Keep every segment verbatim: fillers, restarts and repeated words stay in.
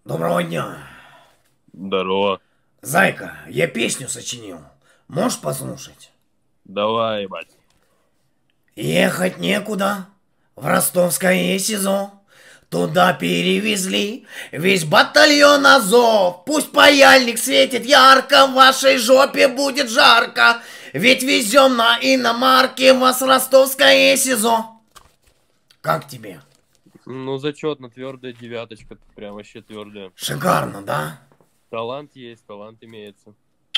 Доброго дня. Здорово. Зайка, я песню сочинил. Можешь послушать? Давай, ебать. Ехать некуда, в ростовское СИЗО. Туда перевезли весь батальон Азов. Пусть паяльник светит ярко, в вашей жопе будет жарко. Ведь везем на иномарке вас в ростовское СИЗО. Как тебе? Ну, зачетно, твердая девяточка. Прям вообще твердая. Шикарно, да? Талант есть, талант имеется.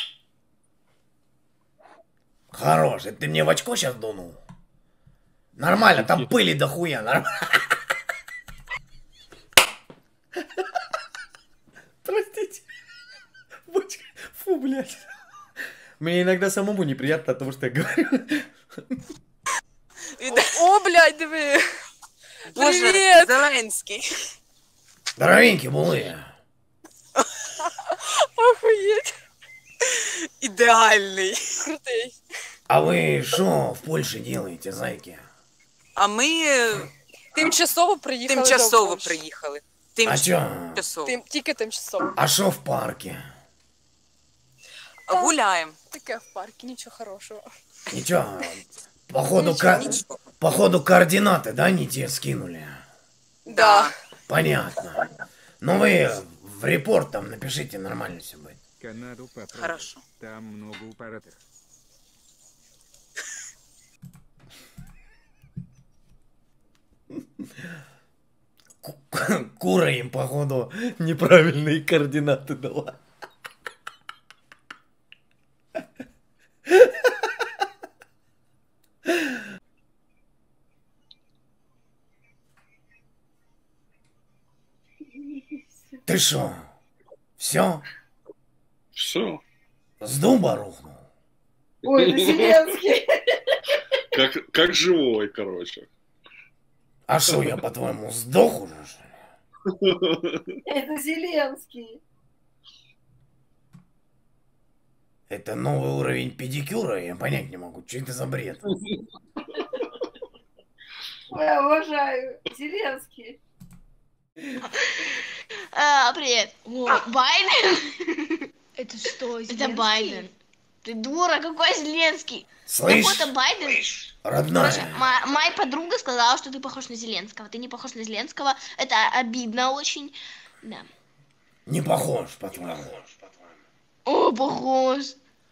Хорош, это ты мне в очко сейчас дунул? Нормально, там пыли дохуя, нормально. Простите. Фу, блядь. Мне иногда самому неприятно от того, что я говорю. О, блядь, диви. Боже, Привет. Зеленський. Здоровенькие були. Охуєть. Ідеальний. Крутий. А вы что в Польше делаете, зайки? А ми Тимчасово приїхали до тимчасово Польщі. приїхали. А чё? Тимчасово. Тим, тільки тимчасово. А что в парке? Гуляємо. Таке в парку, нічого хорошого. Ничего, походу, Ничего, ко... ничего. походу координаты, да, не те скинули? Да. Понятно. Ну вы в репорт там напишите, нормально все будет. Канаду попробуй. Хорошо. Там много упоротых. Кура им, походу, неправильные координаты дала. Ты шо? Все? Все. С дуба рухнул? Ой, это Зеленский. Как, как живой, короче. А шо, я, по-твоему, сдох уже, что ли? Это Зеленский. Это новый уровень педикюра, я понять не могу. Что это за бред? Я обожаю. Зеленский. А, привет. О, Байден? Это что, Это Зеленский? Байден. Ты дура, какой Зеленский? Слышь, Так вот, это Байден. родная, Короче, мо- моя подруга сказала, что ты похож на Зеленского. Ты не похож на Зеленского. Это обидно очень. Да. не похож, по-твоему. О, похож.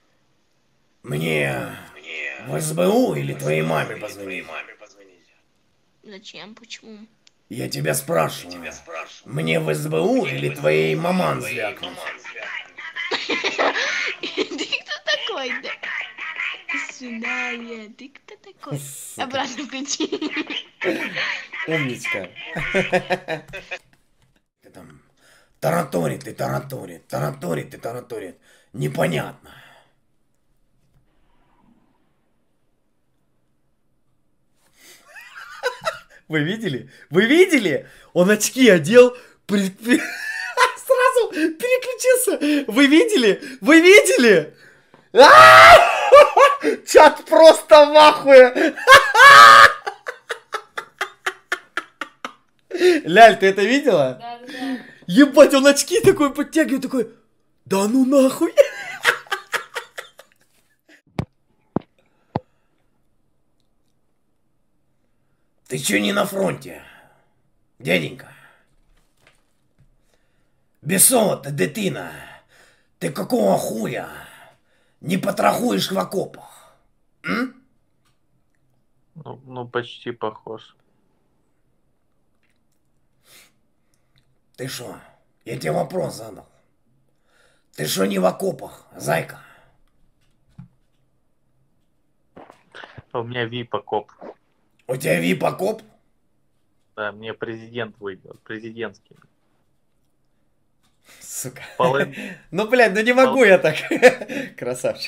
Мне в СБУ или твоей маме позвонить? Зачем? Почему? Я тебя спрашиваю. Мне в СБУ или твоей маман звякнуть? Ты кто такой, да? До свидания. Ты кто такой? Обратно включи. Умничка. Ты там тараторит и тараторит, тараторит и тараторит. Непонятно. Вы видели? Вы видели? Он очки одел, при- при- сразу переключился. Вы видели? Вы видели? А-а-а! Чат просто в ахуе. Ляль, ты это видела? Да, да, да. Ебать, он очки такой подтягивает, такой, да ну нахуй. Ты чё не на фронте, дяденька? Бесова ты, дитина, ты какого хуя не потрахуешь в окопах? М? Ну, ну, почти похож. Ты шо? Я тебе вопрос задал. Ты шо не в окопах, зайка? У меня вип-окоп. У тебя вип-окоп? Да, мне президент выйдет. Президентский. Сука. Полын. Ну, блядь, ну не могу я так. Красавчик.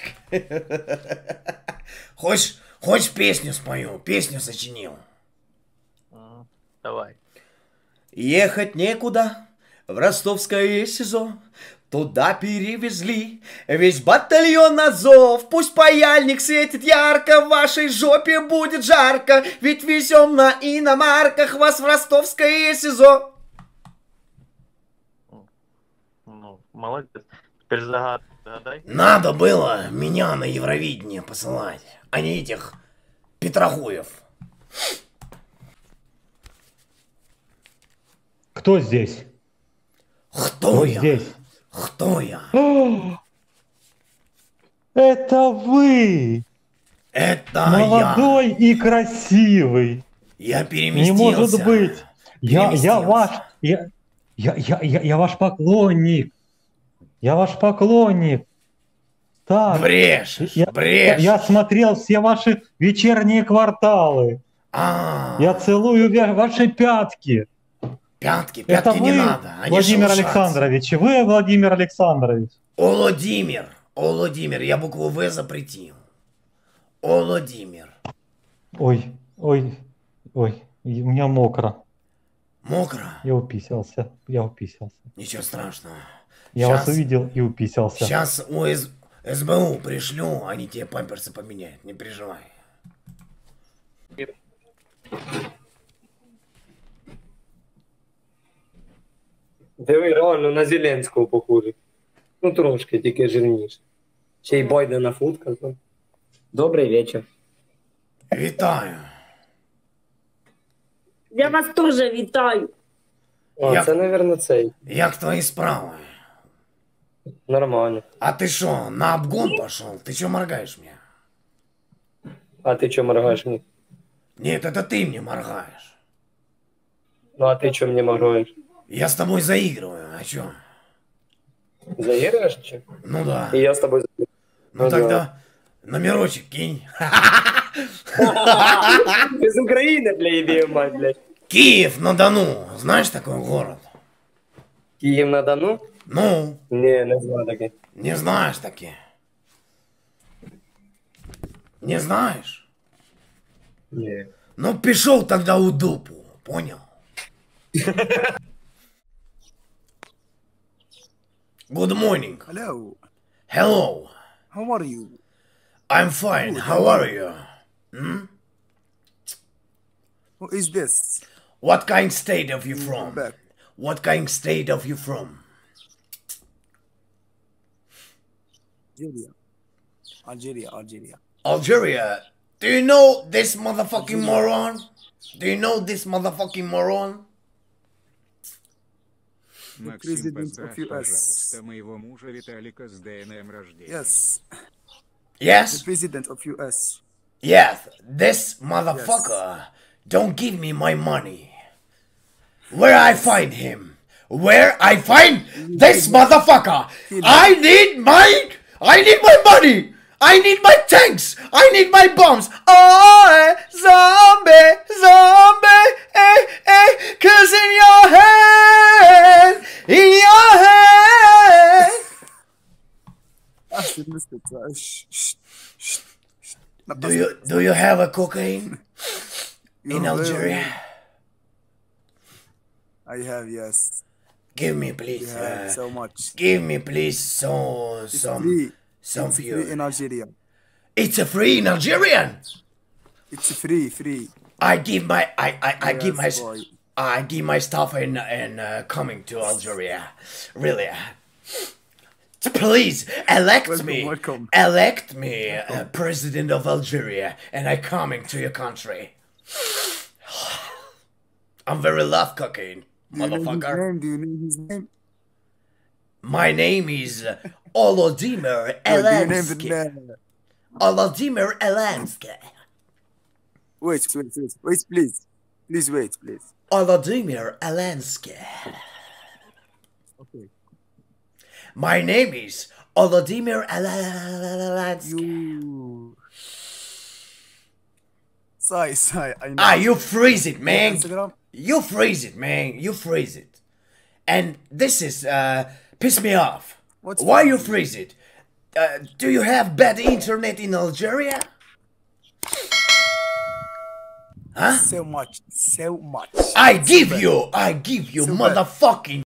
Хочешь, хочешь песню спою? Песню сочинил. М, Давай. Ехать некуда, в ростовское СИЗО. Туда перевезли весь батальон Азов. Пусть паяльник светит ярко, в вашей жопе будет жарко. Ведь везем на иномарках вас в ростовское СИЗО. Молодец. Теперь загад... загадай. Надо было меня на Евровидение посылать, а не этих Петрохуев. Кто здесь? Кто Кто я? здесь? Кто я? О, это вы! Это Молодой и красивый. я. Я Не переместился. может быть. Я, я Переместился. ваш, я, я, я, я, я ваш поклонник. Я ваш поклонник. Так. Брешешь, Я, брешешь. я смотрел все ваши вечерние кварталы. А, Я целую вя- ваши пятки. пятки, Это пятки не вы, надо. Они Владимир шелушатся. Александрович. Вы, Владимир Александрович. Олодимир, Олодимир, я букву В запретил. Олодимир. Ой, ой, ой, и у меня мокро. Мокро? Я уписался, я уписался. Ничего страшного. Я Щас- вас увидел и уписался. Сейчас у С- СБУ пришлю, они тебе памперсы поменяют, не переживай. Диви, реально на Зеленського похожий. Ну трошки, тільки жирніше. Ще й Байдена футка. то. Добрий вечір. Вітаю. Я вас теж вітаю. А, Я- це, мабуть, цей. Як твої справи? Нормально. А ты шо, на обгон пошел? Ты чё моргаешь мне? А ти чого моргаєш мені? Нет, это ты мне моргаешь. Ну а ти чого мені моргаєш? Я с тобой заигрываю, а чё? Заіграєш чи? Ну да. І я з тобою заіграю. Ну Ну тогда номерочек кинь. Ти з України, бля, ідея мать, блядь. Киев-на-Дону. Знаешь такой город? Київ на Дону? Ну, Ні, не знаю таке. не знаешь таки. Не знаешь? Ні. Ну, пішов тогда у дупу, понял? Good morning. Hello. Hello. How are you? I'm fine. Good, How how are are you? Hmm? Who is this? What kind state of you Mm, from? back. What kind state of you from? Algeria. Algeria, Algeria. Algeria. Do you know this motherfucking moron? Do you know this motherfucking moron? Максим, President поздравь, of U S. пожалуйста, моего мужа Виталика с ДНМ рождения. Yes. Yes? The president of U S. Yes, this motherfucker don't give me my money. Where I find him? Where I find this motherfucker? I need my I need my money. I need my tanks. I need my bombs. Oh, zombie, zombie, eh, eh, cause in your head, in your head. Ah, shit, missed it. Uh, shh, shh, shh, shh. Not Do you do you have a cocaine in No, Algeria? I have, yes. Give me We please. have Uh, so much. give me please so It's some free. some It's for free you. in Algeria. It's a free in Algerian. It's free, free. I give my I I, I give my Yes, boy. I give my stuff in in uh, coming to Algeria. Really. Please elect Welcome, me. welcome. Elect me uh, president of Algeria, and I coming to your country. I'm very love cocaine, Do you know his motherfucker. name? Do you know his name? My name is uh, Olodymyr No, do you name the Elensky. man? Olodymyr Elensky. Wait, wait, wait, wait, please. Please wait, please. Olodymyr Elensky. Okay. My name is Olodymyr Elensky. You. Sai, Sai, I know. Ah, you freeze it, man. Instagram? You freeze it, man. You freeze it. And this is uh piss me off. What's Why wrong you with you? freeze it? Uh, do you have bad internet in Algeria? Huh? So much, so much. I So give bad. you, I give you So bad. motherfucking